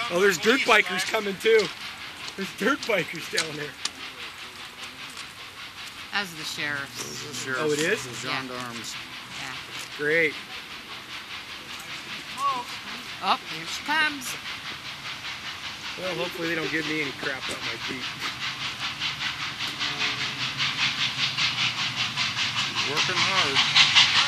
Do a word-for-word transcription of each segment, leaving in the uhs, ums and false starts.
Oh, there's dirt bikers coming too. There's dirt bikers down there. That's the sheriff's. The sheriff. Oh, it is? The gendarmes. Yeah. Great. Oh, here she comes. Well, hopefully they don't give me any crap about my Jeep. Working hard.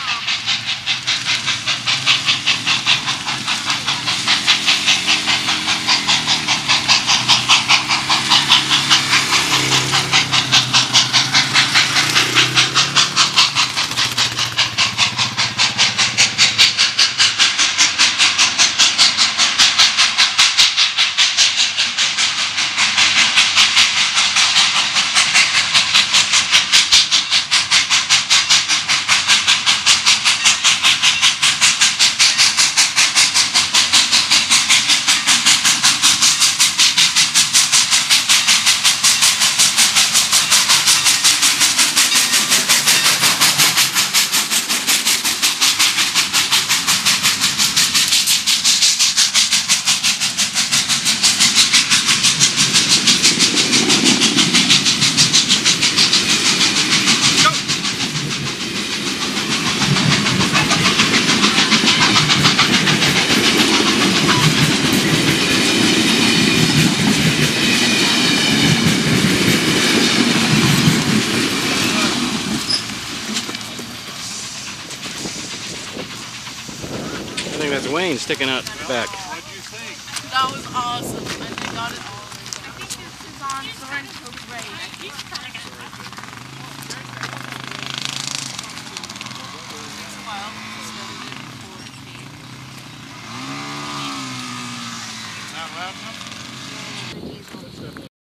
I think that's Wayne sticking out back. What'd you think? That was awesome. And they got it all. I think this is on Sorrento Grade.